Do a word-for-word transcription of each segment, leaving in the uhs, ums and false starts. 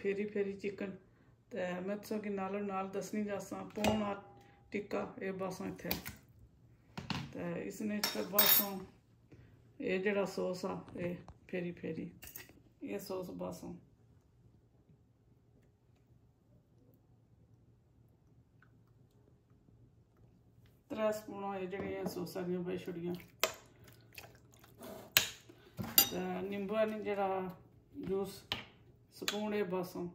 फेरी फेरी chicken ते मैं तुसें कि नालों नाल दसनी जासां पौना टिक्का ये बासां इत्थे ते इसने बासां ये जेड़ा सॉस आ ये फेरी फेरी ये सॉस बासां त्रै स्पून ये जेह्ड़ियां सॉसां दियां पाई छुड़ियां ते निंबू आह्ली जेह्ड़ा जूस स्पून ये बासां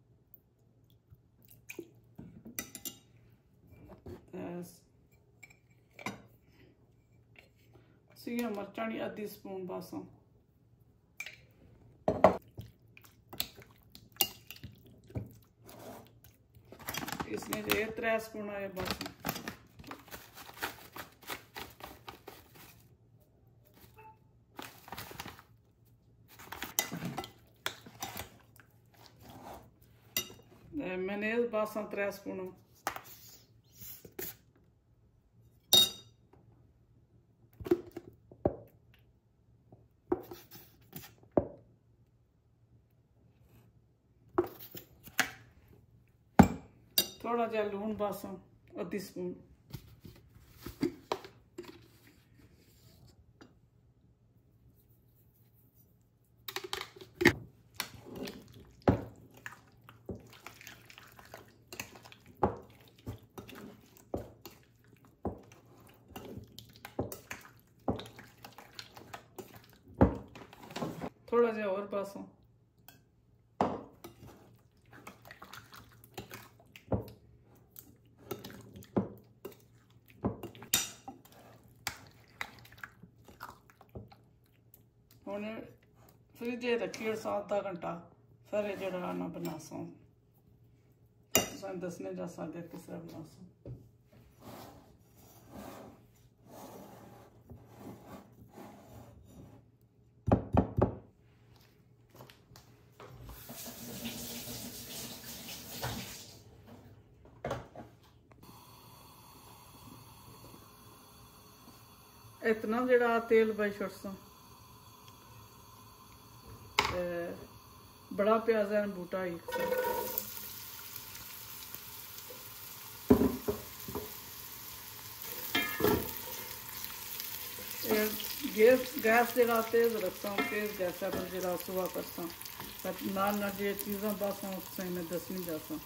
सिया मरचां दी अद्धी स्पून बासां इसने ये त्रै स्पून आए बासां मैंने बासां त्रै स्पून थोड़ा जहा लून बासां अद्धी स्पून थोड़ा जहा और बासां हुण फ्रिज रखी और आधा घंटा फिर जरा ना बनासा दसने जा सकते किस तरह बनासा इतना जरा तेल पाई छुड़सा बड़ा प्याज है बूटा ही गैस गैस जरा तेज रखता तेज गैस पर जरा सुहा करता नाल ना जो चीज़ा बासा उससे मैं दसनी जासा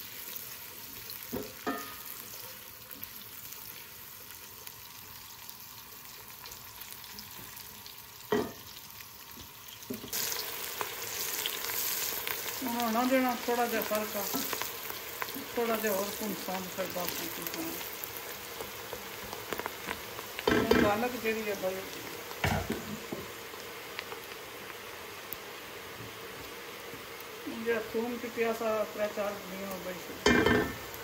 होना देना थोड़ा जहा फर्क आ थोड़ा जहा और भुनसा फिर बाकी चीज़ा पालक जी है भाई जो थूम की प्यासा त्रै चार बुनिया भाई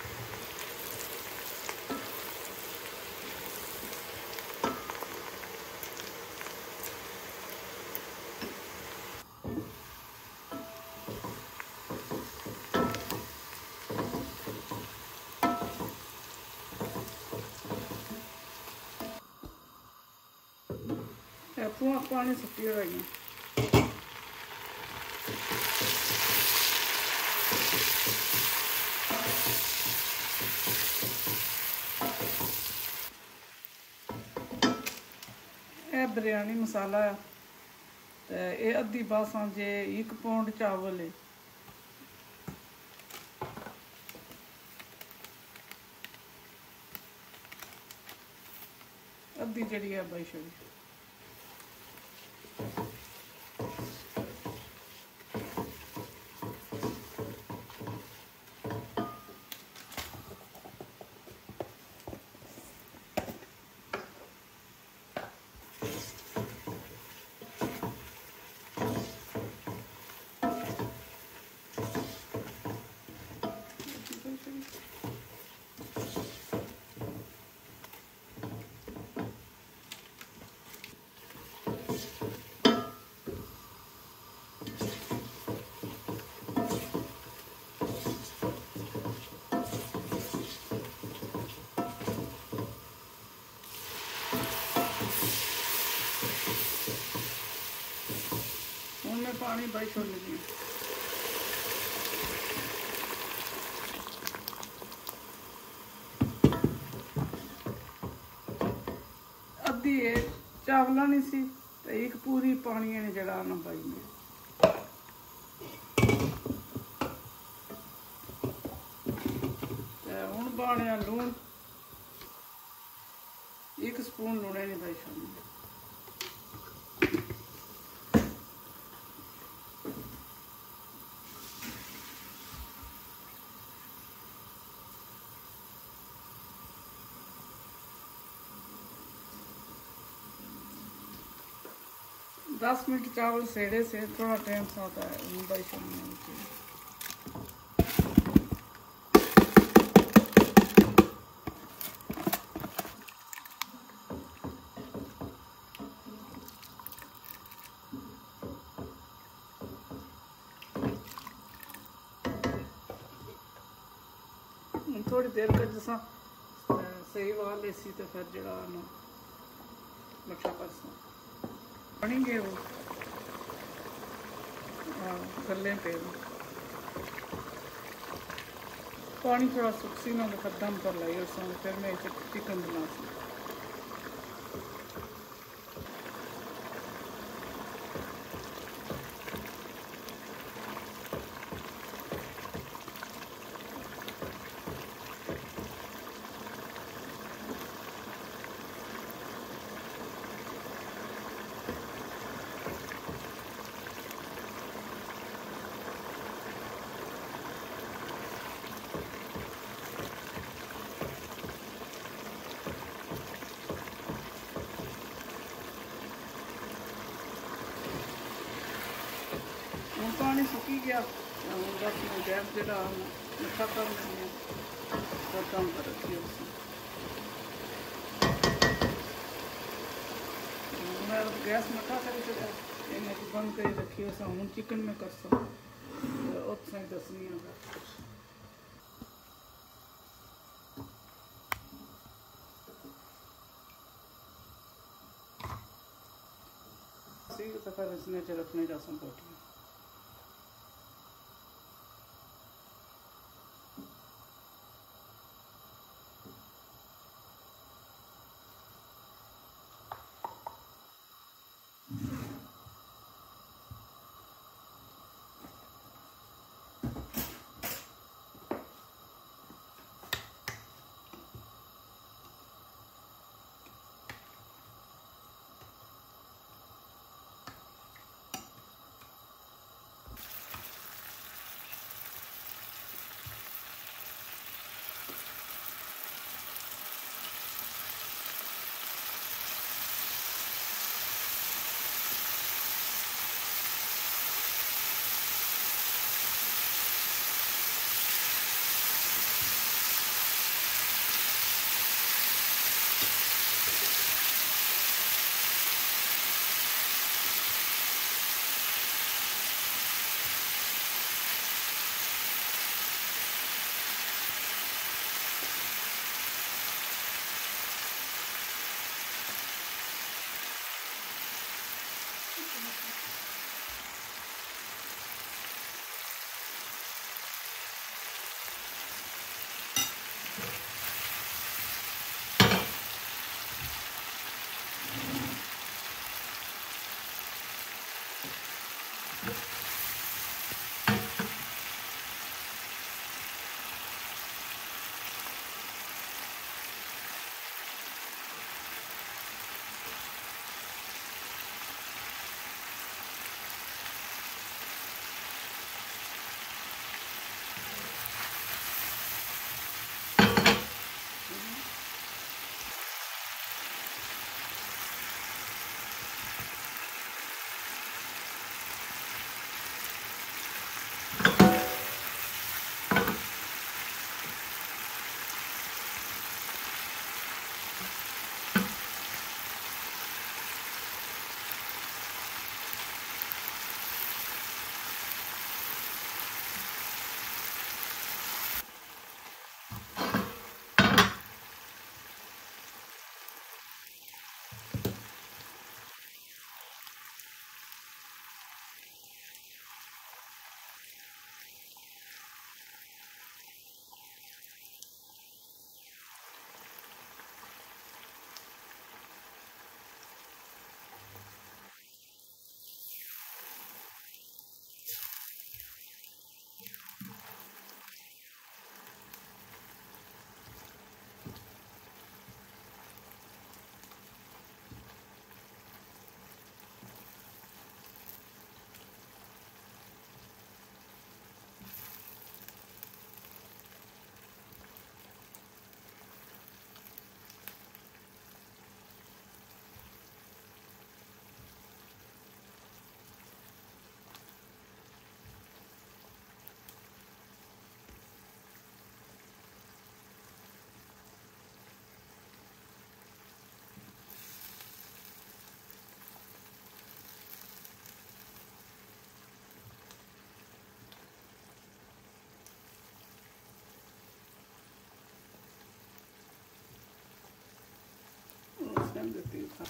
पुआ पानी सुट्टी रही ए बिरयानी मसाला ते ये अद्धी बासां जे एक पौंड चावल है अद्धी जड़ी है बाई छड़ी पानी बाई छोड़ लीजिए चावल नहीं सी ते एक पूरी पानी ने जड़ा ना पाई में हूँ पाने लून एक स्पून लूने नहीं पाई शामी दस मिनट चावल सेड़े से थोड़ा टाइम सा होता है मुंबई शामी थोड़ी देर कर जैसा सही वाल लेसी तो फिर जरा मठा करसा बनी गए वो हाँ गले पे पानी थोड़ा सुखसी ना फिर दम कर लाई उस फिर मैं चिकन बना सी हूँ पानी सुकी गया बस मैं गैस जरा मिठा कर लेंगे तो कम कर रखी उसे मैं गैस मिठा कर बंद कर रखी उस हूँ चिकन में कर सकूँ उतना दसनी तो फिर इसमें रखने जा सकूँ पोटियाँ टाइम देती हूँ।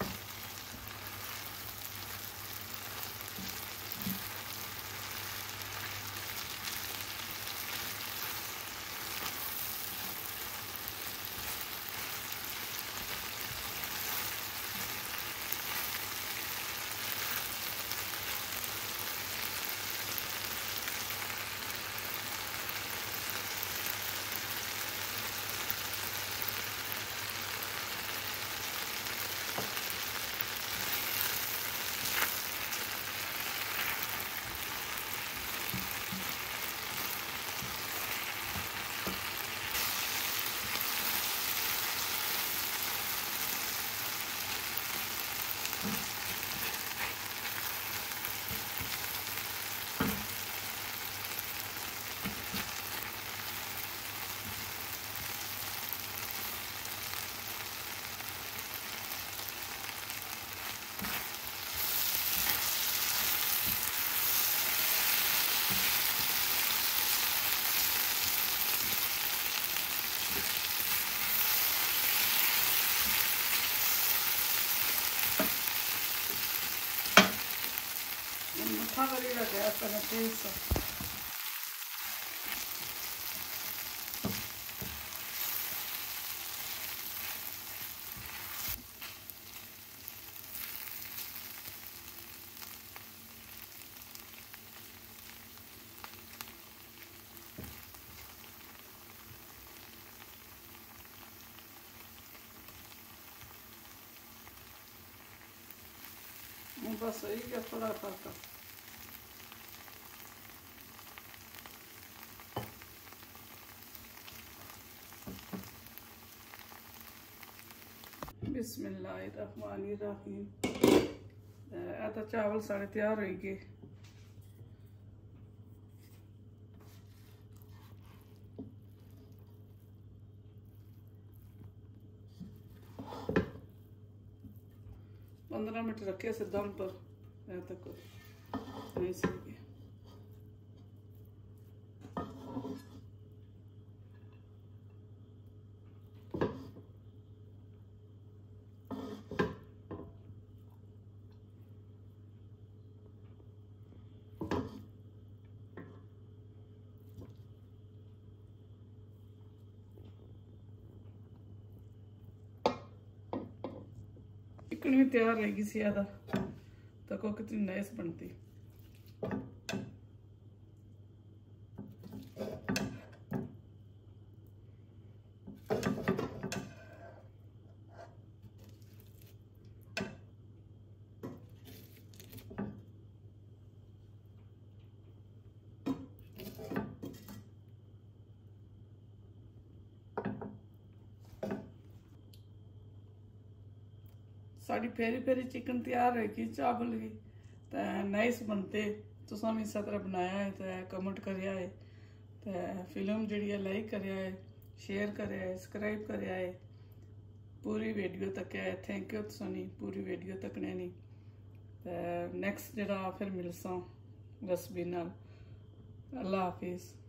मठा करी गैस पर तेज सा बस यही क्या थोड़ा फर्क है। बिस्मिल्लाहिर्रहमानिर्रहीम। तो चावल सारे तैयार हो गए। पंद्रह मिनट रखे से दम पर तक नहीं सही गया। चिकन भी तैयार रहेगी ज्यादा तक कितनी नाइस बनती। साड़ी फेरी फेरी चिकन तैयार है चावल भी तो नाइस बनते। तुसा भी इस तरह बनाया है तो कमेंट करिया है तो फिल्म जी है लाइक करिया है, शेयर करिया है, सब्सक्राइब करिया है। पूरी वीडियो तक है। थैंक यू तुसानी पूरी वीडियो तकने नहीं तो नैक्सट जरा फिर मिलसा रेसिपी नाल। अल्लाह हाफिज़।